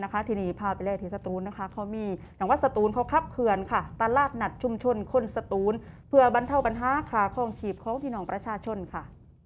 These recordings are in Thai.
นะคะทีนี้พาไปเลยที่สตูลนะคะเขามีจังหวัดสตูลเขาขับเคลื่อนค่ะตลาดนัดชุมชนคนสตูลเพื่อบรรเทาปัญหาค่าครองชีพของพี่น้องประชาชนค่ะ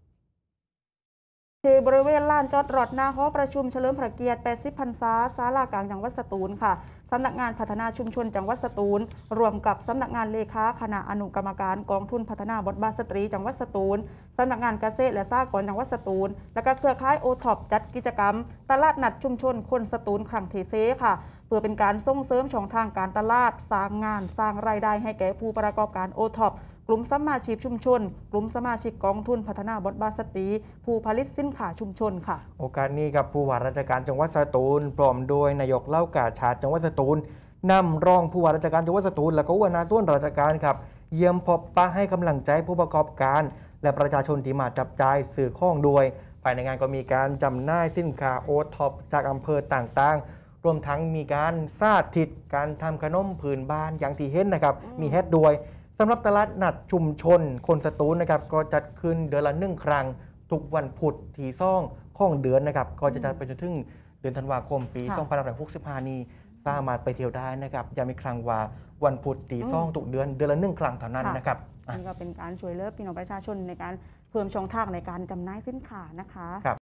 ที่บริเวณลานจอดรถหน้าหอประชุมเฉลิมพระเกียรติ80 พรรษาศาลากลางจังหวัดสตูลค่ะสำนักงานพัฒนาชุมชนจังหวัดสตูลรวมกับสำนักงานเลขาคณะอนุกรรมการกองทุนพัฒนาบทบาทสตรีจังหวัดสตูลสำนักงานเกษตรและสหกรณ์จังหวัดสตูลและก็เครือข่ายโอท็อปจัดกิจกรรมตลาดนัดชุมชนคนสตูลครั้งที่4ค่ะเพื่อเป็นการส่งเสริมช่องทางการตลาดสร้างงานสร้างรายได้ให้แก่ผู้ประกอบการโอท็อปกลุ่มสมาชิกชุมชนกลุ่มสมาชิกกองทุนพัฒนาบทบาทสตรีผู้ผลิตสินค้าชุมชนค่ะโอกาสนี้กับผู้ว่าราชการจังหวัดสตูลพร้อมโดยนายกเล่ากาชาติจังหวัดสตูลนำรองผู้ว่าราชการจังหวัดสตูลและก็หัวหน้าส่วนราชการครับเยี่ยมพบปะให้กำลังใจผู้ประกอบการและประชาชนที่มาจับจ่ายสื่อข้องด้วยภายในงานก็มีการจำหน่ายสินค้าโอท็อปจากอำเภอต่างๆรวมทั้งมีการสาธิตการทำขนมพื้นบ้านอย่างที่เห็นนะครับมีเฮ็ดด้วยสำหรับตลาดนัดชุมชนคนสตูลนะครับก็จัดขึ้นเดือนละ1 ครั้งทุกวันพุธที่ข้องเดือนนะครับก็จะจัดไปจนถึงเดือนธันวาคมปี2565นี้สามารถไปเที่ยวได้นะครับย้ำอีกครั้งว่าวันพุธที่ทุกเดือนละ1 ครั้งเท่านั้นนะครับนี่ก็เป็นการช่วยเหลือพี่น้องประชาชนในการเพิ่มช่องทางในการจำหน่ายสินค้านะคะ